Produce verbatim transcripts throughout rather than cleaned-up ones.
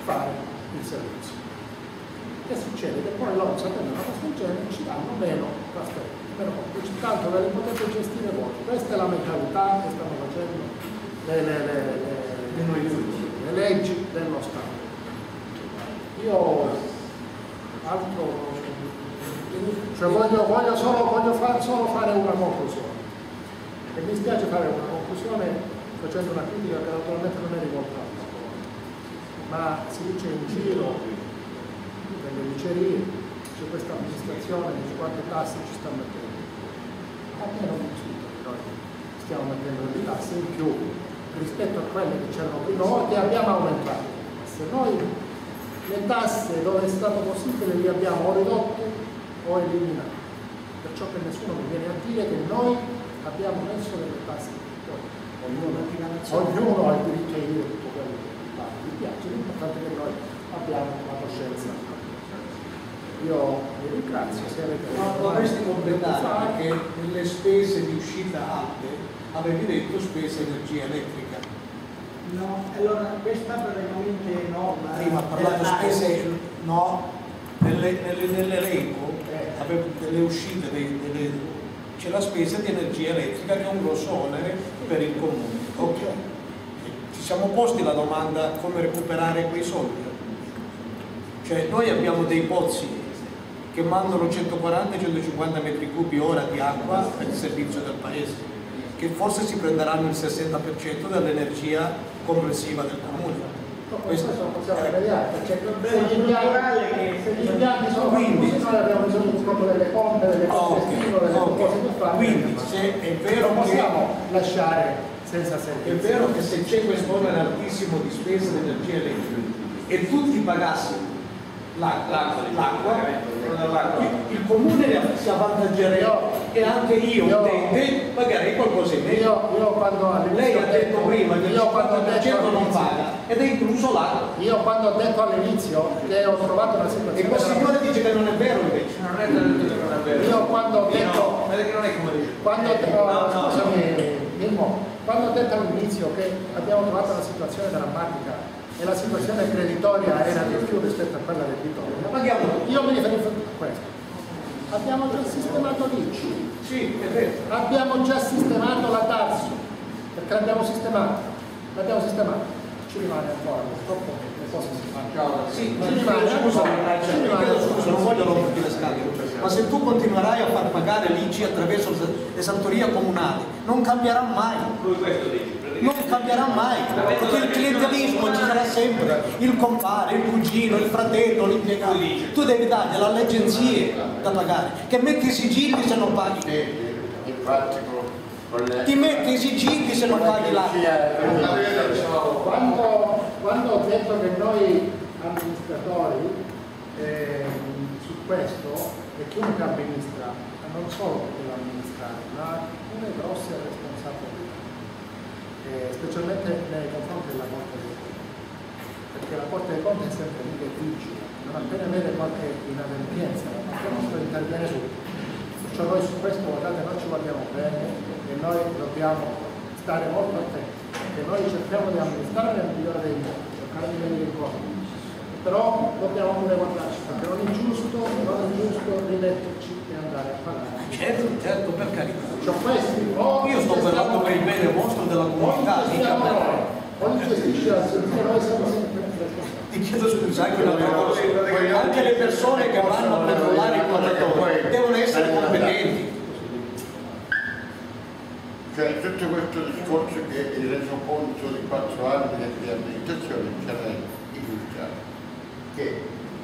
fare il servizio. Che succede? Che poi loro, sapendo una cosa del genere, ci danno meno trasferimenti, meno contributi, tanto ve li potete gestire voi. Questa è la mentalità che stanno facendo le, le, le, le, le leggi dello Stato. Io altro, cioè voglio, voglio, solo, voglio far, solo fare una conclusione. E mi spiace fare una conclusione facendo una critica che naturalmente non è rivolta al lavoro, ma si dice in giro nelle dicerie, c'è questa amministrazione, dice quante tasse ci sta mettendo. A me non mi risulta che noi stiamo mettendo delle tasse in più rispetto a quelle che c'erano prima o che abbiamo aumentato. Se noi le tasse dove è stato possibile le abbiamo o ridotte o eliminate, perciò che nessuno mi viene a dire che noi abbiamo messo delle tasse. Ognuno, ognuno ha il diritto di dire tutto quello che mi piace, l'importante è che noi abbiamo una coscienza. Io vi ringrazio se avete... Ma vorresti completare che nelle spese di uscita alte avevi detto spesa energia elettrica? No, allora questa praticamente no. Prima parlato spese, no, nell'elenco avevo delle uscite, dei, delle, c'è la spesa di energia elettrica che è un grosso onere per il comune. Ok, ci siamo posti la domanda come recuperare quei soldi. Cioè noi abbiamo dei pozzi che mandano centoquaranta centocinquanta metri cubi ora di acqua per il servizio del paese, che forse si prenderanno il sessanta per cento dell'energia complessiva del comune. Questo non possiamo vedere, perché se gli impianti sono quindi noi abbiamo bisogno proprio delle pompe, delle pompe estive, delle cose che fanno. Quindi se è vero non possiamo che, lasciare senza servizio. è vero che se c'è questo onere altissimo di spesa di energia elettrica e tutti pagassero l'acqua, il, il comune si avvantaggerebbe e anche io, io utente, pagherei qualcosa in meno. Io, io quando lei ha detto prima che il cinquanta per cento non paga ed è incluso l'acqua. Io quando ho detto all'inizio che ho trovato una situazione... E questo signore dice che non è vero invece. Non è che non è vero. Io quando ho detto... No, perché non è come dice. Quando ho detto... No, no, scusami, Mimmo, quando ho detto all'inizio che abbiamo trovato una situazione drammatica e la situazione creditoria era di più rispetto a quella debitoria, Ma paghiamo. io mi riferisco a questo. Abbiamo già sistemato l'I C I, Sì, è vero. abbiamo già sistemato la Tarsu, perché l'abbiamo sistemato, l'abbiamo sistemato, ci rimane ancora, purtroppo le cose si fanno. Sì, ci rimane scusa, ancora, ci chiedo rimane scusa, non voglio romperti le scatole, ma se tu continuerai a far pagare l'I C I attraverso l'esattoria comunale, non cambierà mai. Non cambierà mai, perché il clientelismo ci sarà sempre, il compare, il cugino, il fratello, l'impiegato. Tu devi dargli alle agenzie da pagare, che metti i sigilli se non paghi. Ti metti i sigilli se non paghi l'acqua. Quando, quando ho detto che noi amministratori eh, su questo, e chiunque amministra, non solo perché l'amministrare, ma alcune grosse responsabilità, eh, specialmente nei confronti della Corte dei Conti, perché la Corte dei Conti è sempre lì che vigila, non appena vede qualche inadempienza, la nostra interviene subito. Perciò noi su questo, guardate, noi ci guardiamo bene e noi dobbiamo stare molto attenti, perché noi cerchiamo di amministrare nel migliore dei modi, cercare di venire incontro, però dobbiamo pure guardarci, perché non è giusto, non è giusto rimetterci e andare a pagare. Certo, certo, per carità. Cioè, questi, o Io sto parlando per il bene vostro della comunità, mica per... Ogni gestisce la situazione, noi siamo sempre responsabili. Ti chiedo scusa anche una cosa, anche le persone che vanno a controllare i contatori devono essere competenti. Cioè tutto questo discorso che il resoconto di quattro anni di amministrazione ci ha illustrato, che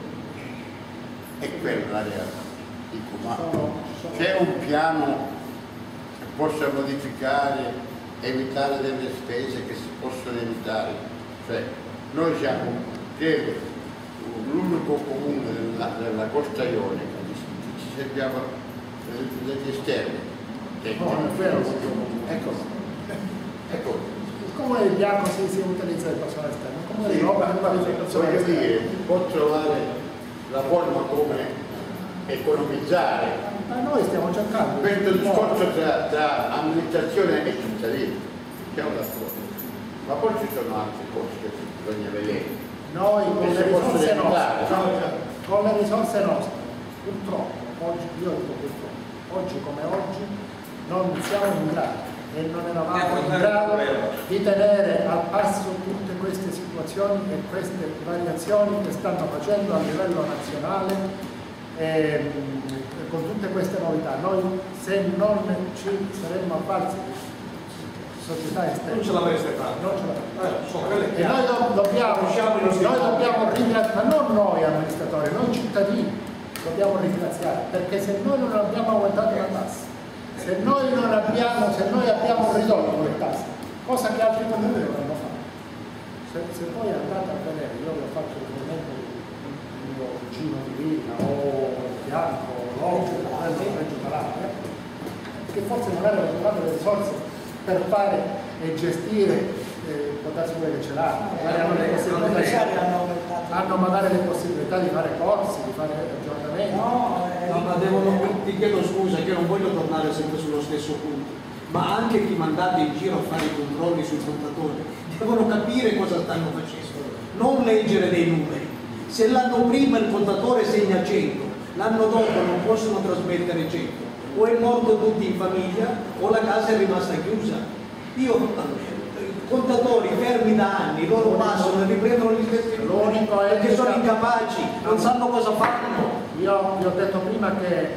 è quella la realtà. Dico, ma c'è un piano che possa modificare, evitare delle spese che si possono evitare? Cioè noi siamo, credo, l'unico comune della, della costa ionica, ci serviamo degli esterni. No, è vero, ecco, ecco, il comune di Bianco si, si utilizza il personale esterno, il comune di Roma non utilizza il personale Voglio esterno. dire, può trovare la forma come economizzare. Ma noi stiamo cercando. Questo discorso tra, tra amministrazione e cittadini, siamo d'accordo. Ma poi ci sono altre cose che bisogna vedere. Noi come risorse nostre, con le risorse nostre, purtroppo, oggi, io dico purtroppo, oggi come oggi non siamo in grado e non eravamo in grado di tenere al passo tutte queste situazioni e queste variazioni che stanno facendo a livello nazionale eh, con tutte queste novità. Noi se non ci saremmo avvalsi società esterne Non ce l'avreste fatta. non ce l'avremmo. Eh, E noi do- dobbiamo, noi dobbiamo ringraziare, ma non noi amministratori, noi cittadini dobbiamo ringraziare, perché se noi non abbiamo aumentato la tassa, se noi non abbiamo, se noi abbiamo ridotto le tasse, cosa che altri comuni dovranno fare. Se, se poi andate a vedere, io vi ho fatto riferimento il mio vicino di vita o Bianco, Loggia, Reggio Calabria, che forse non avevano trovato le risorse per fare e gestire, eh, può darsi pure che ce l'hanno, magari hanno le possibilità, hanno magari le possibilità di fare corsi, di fare aggiornamenti. No, eh, No, ma devono, ti chiedo scusa che non voglio tornare sempre sullo stesso punto, ma anche chi mandate in giro a fare i controlli sui contatori devono capire cosa stanno facendo, non leggere dei numeri. Se l'anno prima il contatore segna cento, l'anno dopo non possono trasmettere cento, o è morto tutti in famiglia o la casa è rimasta chiusa. Io, contatori fermi da anni, loro passano e riprendono gli stessi numeri perché sono incapaci, non sanno cosa fanno. Io vi ho detto prima che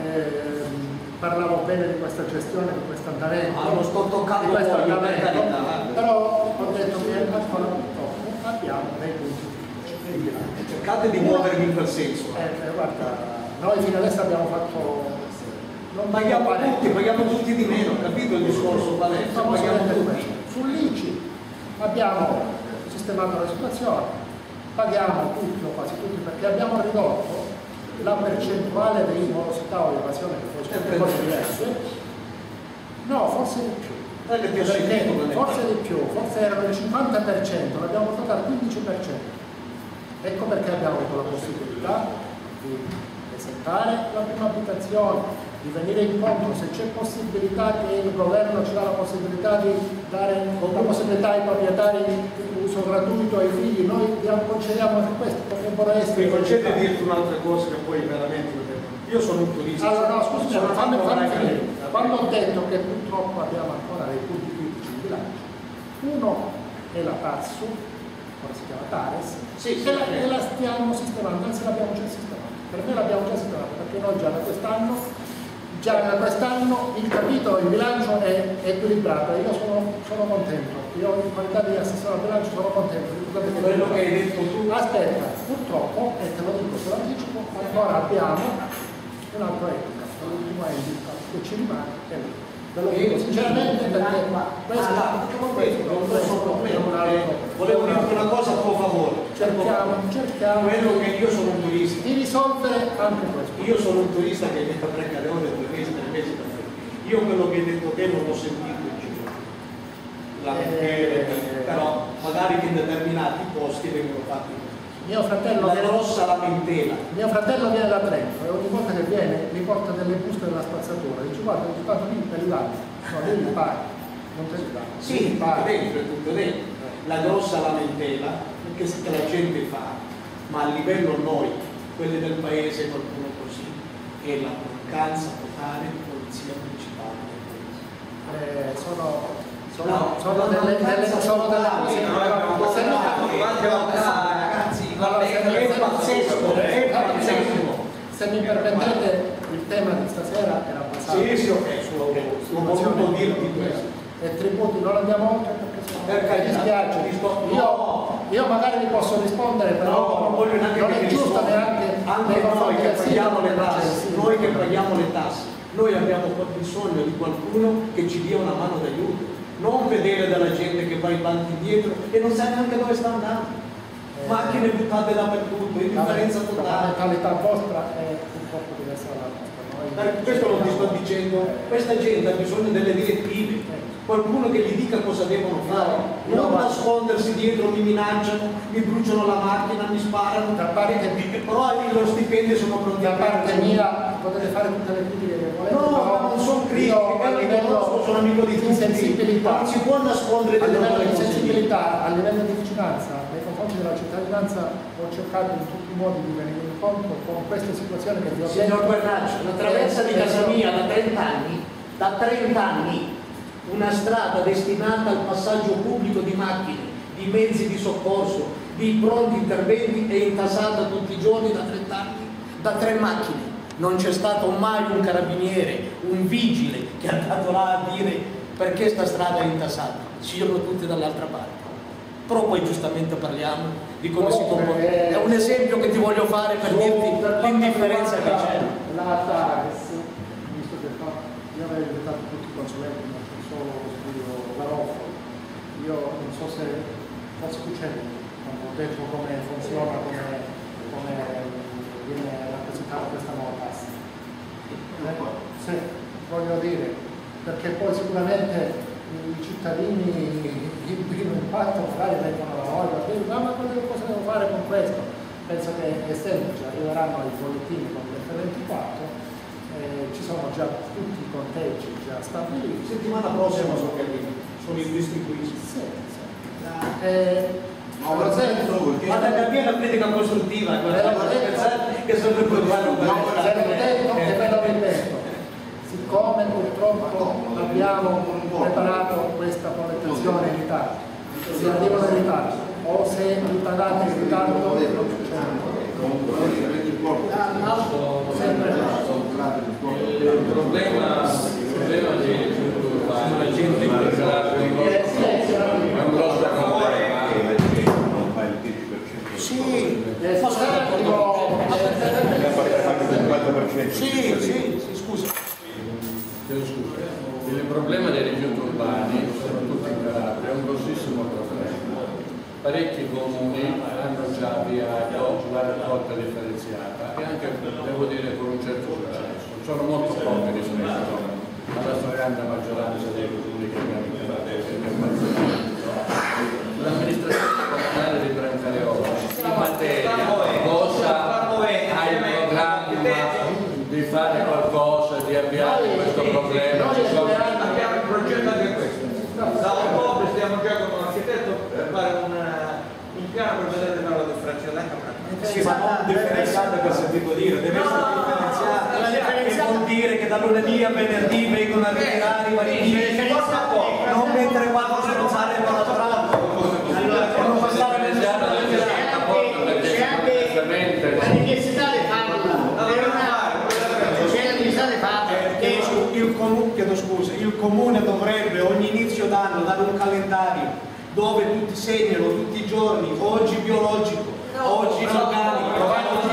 ehm, parlavo bene di questa gestione, di questo andamento, Ah, lo sto toccando di questo io, per andamento, carità. però ho detto che ancora purtroppo abbiamo dei punti critici. Cercate di muovervi in quel senso. Eh, eh, guarda, noi fino adesso abbiamo fatto non Paghiamo parecchio. tutti, paghiamo tutti di meno, capito il discorso qual è? Stiamo Paghiamo solamente tutti. questo. Sull'I C I abbiamo sistemato la situazione, paghiamo tutti o quasi tutti perché abbiamo ridotto la percentuale di morosità o evasione che poi c'è cose diverse. No, forse di più. Eh, le piace Perché tutto, non è forse vero. di più, forse erano il cinquanta per cento, l'abbiamo portato al quindici per cento. Ecco perché abbiamo avuto la possibilità di presentare la prima abitazione, di venire incontro, se c'è possibilità che il governo ci dà la possibilità di dare la possibilità ai proprietari di uso gratuito ai figli, noi diamo- concediamo anche questo, potrebbero essere. Mi concede di dirti un'altra cosa che poi veramente io sono un turista. Allora, no, scusi, sono fammi, fatto fammi una- finire. Quando ho detto che purtroppo abbiamo ancora dei punti critici in bilancio, uno è la TARSU, ora si chiama TARES, Sì, sì, e, la, sì. e la stiamo sistemando, anzi l'abbiamo già sistemata. Per me l'abbiamo già sistemata, perché noi già da quest'anno, già da quest'anno il capitolo, il bilancio è equilibrato e io sono, sono contento. Io in qualità di assessore al bilancio sono contento. Ricordate che Quello che hai detto tu. Aspetta, purtroppo, e te lo dico, te lo anticipo, ancora abbiamo un altro handicap, l'ultimo handicap che ci rimane è lì. Ve lo dico sinceramente perché questo, questo, non questo sono è problemi. un altro. Volevo dirti una cosa a tuo favore. Cerchiamo, cerchiamo Quello che io sono un turista. di risolvere anche questo. Io sono un turista che viene a prendere ore, due mesi, tre mesi da me. Io quello che hai detto te non l'ho sentito in giro. La Eh, però magari in determinati posti vengono fatti. Mio fratello, La viene, grossa lamentela. mio fratello viene da Trento e ogni volta che viene mi porta delle buste della spazzatura. Dice guarda, ho tanto lì per i danni. No, lì li paghi, non te li danno. Sì, li tutto paghi. dentro, è tutto dentro. La grossa lamentela che che la gente fa, ma a livello noi, quelli del paese, qualcuno così, è la mancanza totale di polizia municipale del paese. Eh, sono, sono, No, sono delle, delle, sono delle cose che Noi abbiamo se mi- ragazzi, Allora, se- È se- pazzesco, è pazzesco. Se mi permettete, il tema di stasera era basato Sì, sì, ok, su ho voluto dirti questo. E tributi non andiamo oltre perché sono, Per mi carità, dispiace. ti sto- Io, no. io magari vi posso rispondere, però No, non voglio neanche non che è mi giusto rispondi. neanche Anche nei noi confronti che del paghiamo sindaco, le tasse, sì. noi che paghiamo le tasse, noi abbiamo bisogno di qualcuno che ci dia una mano d'aiuto, non vedere della gente che va in avanti indietro e non sa neanche dove sta andando. Macchine buttate dappertutto, indifferenza La totale. mentalità vostra è purtroppo diversa dalla nostra. Noi Per questo non ti sto dicendo, questa gente ha bisogno delle direttive, qualcuno che gli dica cosa devono fare, non nascondersi dietro, mi minacciano, mi bruciano la macchina, mi sparano, Da parte, però lo stipendio sono pronti da a parte perdere. mia potete fare tutte le critiche che volete, No, però non sono critiche, io a io livello sono amico di di tutti, sensibilità, non si può nascondere a dietro livello quelle di cose lì. sensibilità, a livello di vicinanza nei confronti confronti della cittadinanza ho cercato in tutti i modi di venire incontro con queste situazioni che vi ho detto. Signor Guernaccio, la traversa di casa mia da trenta anni, da trenta anni, una strada destinata al passaggio pubblico di macchine, di mezzi di soccorso, di pronti interventi è intasata tutti i giorni da trenta anni, da tre macchine. Non c'è stato mai un carabiniere, un vigile che è andato là a dire perché sta strada è intasata, siano tutti dall'altra parte. Però poi giustamente parliamo di come si comporta. È un esempio che ti voglio fare per dirti l'indifferenza che c'è. La TARES, visto che io avrei invitato tutti i consulenti, non c'è solo lo studio Garofalo. Io non so se forse succede, quando ho detto come funziona, come, come viene rappresentata questa nuova tassa. Eh? Sì, voglio dire, perché poi sicuramente i cittadini di primo impatto magari vengono da noi per dire ma cosa possiamo fare con questo? Penso che è semplice, arriveranno i bollettini con l'F ventiquattro, eh, ci sono già tutti i conteggi già stabiliti. Settimana prossima sono sono i distribuiti. Sì, sì. Eh, No, per esempio, Ma da capire la critica costruttiva, che sono per fare un no, ve l'ho detto e ve l'ho ripeto. Siccome purtroppo abbiamo preparato questa progettazione in ritardo, se arrivano in ritardo o se il pagate in ritardo non sempre il problema di la gente è un grosso problema. Sì, è sì, sì, sì, scusa. Chiedo scusa. Il problema dei rifiuti urbani, soprattutto in Calabria, è un grossissimo problema. Parecchi comuni hanno già avviato la raccolta differenziata e anche, devo dire, con un certo successo. Sono molto pochi rispetto alla stragrande maggioranza dei comuni che abbiamo interato. L'amministrazione comunale di Brancaleone in materia cosa ha il programma di fare qualcosa, di avviare questo problema? Abbiamo il progetto anche questo. Da ottobre stiamo già con un architetto per fare un, un piano per vedere la differenziata. Sì, ma non differenziata per sentito dire, deve essere differenziata. E vuol dire che da lunedì a venerdì vengono a ritirare i vari non mentre quattro se non fare il lavorando. Non passare nel c'è anche la necessità di farla, c'è la necessità di farla perché il comune, chiedo scusa, il comune dovrebbe ogni inizio d'anno dare un calendario dove tutti segnano tutti i giorni, oggi biologico, oggi organico,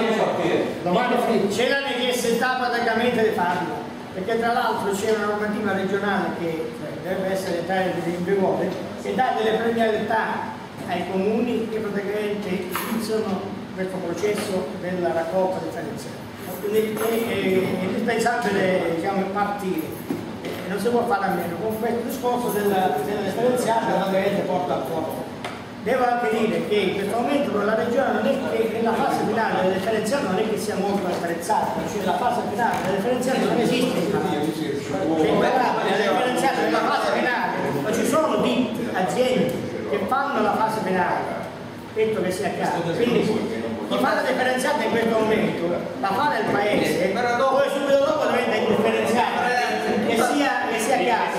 domani c'è la necessità praticamente di farla, perché tra l'altro c'è una normativa regionale che deve essere entrata in vigore che dà delle premialità ai comuni che praticamente iniziano questo processo della raccolta differenziata. Quindi è, è indispensabile, diciamo, partire, e non si può fare a meno. Con questo discorso della, della differenziata ovviamente porta a fuoco. Devo anche dire che in questo momento la regione non è che nella fase finale della differenziata non è che sia molto attrezzata, cioè la fase finale della differenziata non esiste. Cioè, la differenziata nella fase finale, ma ci sono ditte, aziende che fanno la fase finale, detto che sia chiaro. Quindi chi fa la differenziata in questo momento la fa nel paese, poi subito dopo diventa indifferenziata, che sia, che sia chiaro.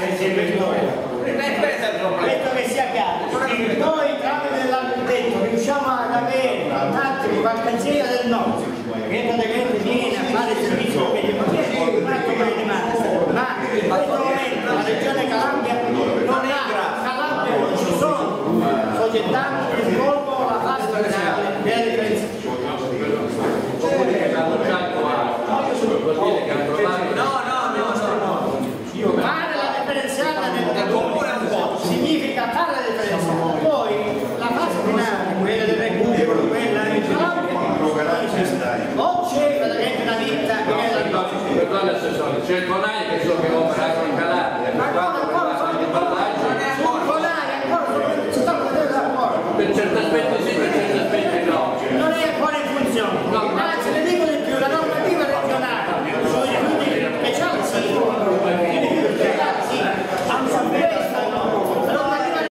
Detto che sia chiaro, noi tramite l'architetto riusciamo ad avere un attimo qualche azienda del nord che praticamente viene a fare il servizio che ma in questo momento la regione Calabria non ha, Calabria non ci sono società che